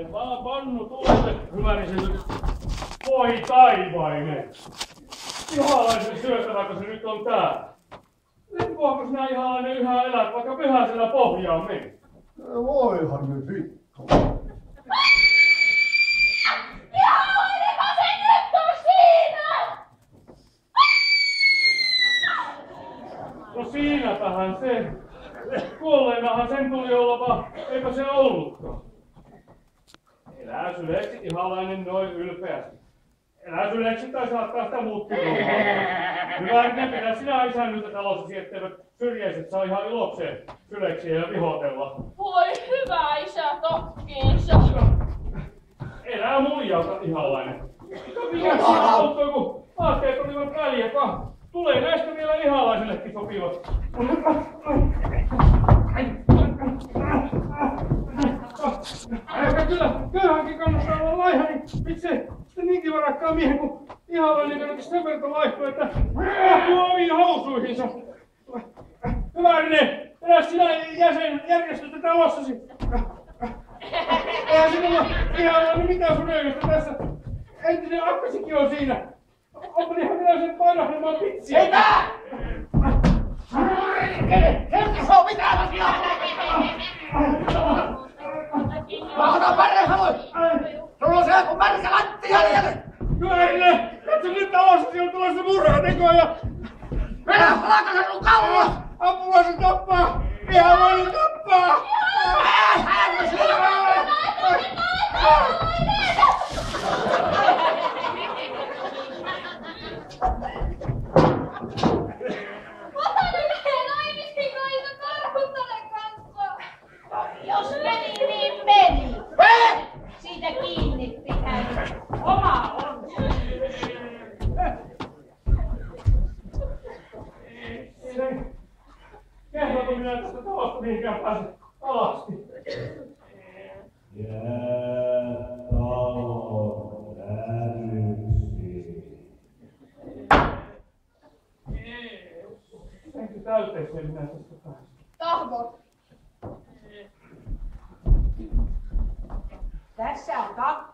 Ei vaan pannu tuolle hyvärisetyt. Voi taivainen! Ihalaisen syötäväkö se nyt on täällä? Leppuako sinä ihalainen yhä elät, vaikka pyhäisellä pohjaan meni? Voihan nyt vittu. Ihalainenko se nyt on siinä? No siinäpähän se. Kuolleenahan sen tuli olla, vaan eipä se ollutkaan. Elää syleksi ihalainen noin ylpeästi. Elää syleksi tai saattaa sitä muutkin ruuhaa. Hyvä, että pidä sinä isännyltä talossasi, etteivät syrjäiset saa ihan ilokseen syleksiä ja vihotella. Voi hyvä isä tokkiinsa. Elää muijauta ihalainen. Mikä siinä auttoi, kun vaatteet olivat väliäkaan? Tulee näistä vielä ihalaisellekin sopivat. Köyhänkin kannattaa olla laiha, niin miksei sitten niinkin varakkaan miehen kuin ihalainen kannattaa sen verran laihtua, että mahtuu omiin housuihinsa. Hyvärinen, eräs sinä järjestöstä talossasi. Eihän sinulla ihalainen mitään sun öljystä tässä. Entinen akkasikin on siinä. Oppelihan minä sen painahdelmaan pitsiä. Mitä? Henki se on mitään asiaa! Mä otan pärehaloi! Sulla on se joku märkä latti jäljellä! Hyvärinen, katso nyt talossasi on tulossa murhatekoa ja... Minä halkasen sun kaulua! Apua se tappaa! Ihalainen tappaa! Hän siinä! Jos meni, niin meni. Siitä kiinni pitää. Oma on. Kehdotu minä tästä talosta mihinkään pääse alasti. Jää talo väsyksi. Senkin täyteeseen minä tästä pääsen. Tahvo. Tässä on kakku.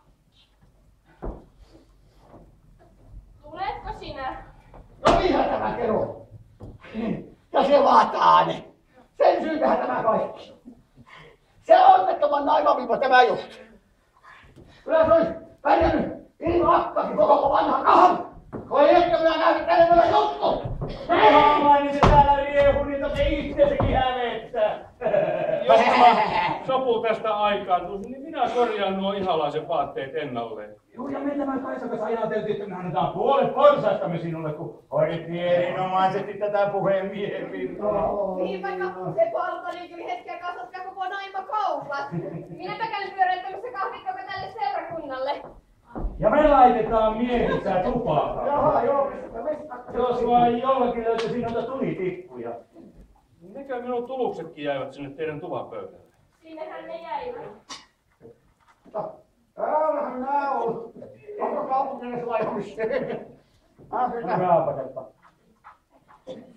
Tuletko sinä? No niinhän tämä kerro. Ja se vaataane. Sen syytähän tämä kaikki. Se onnettoman naimaviiva tämä juttu. Kyllä se olisi pärjännyt ilman akkakin koko vanha kahan. Voi ehkä minä näytän teille juttu. Ihalainen se täällä riehu, niin se itseäkin hävettää. Jos tämä sopu tästä aikaantuisi, niin minä korjaan nuo ihalaisen vaatteet ennalleen. Joo, ja me tämän Kaisan kanssa ajateltiin, että me annetaan puolet porsaistamme sinulle, kun hoidettiin erinomaisesti tätä puhemiehen virkaa. Niinpä se palkani kyllä hetken kasvatkaa koko naimakaupat. Minäpä käyn pyöräyttämässä kahvikkoa tälle seurakunnalle. Ja me laitetaan miehistä tupaakaan. Jaha, joo. Jos vain jollakin löytyisi noita tulitikkuja. Nekö minun tuluksetkin jäivät sinne teidän tuvapöydälle? Sinnehän ne jäivät. Täällähän nää on. Onko kaupunkilaislaivamista? Raapatapa.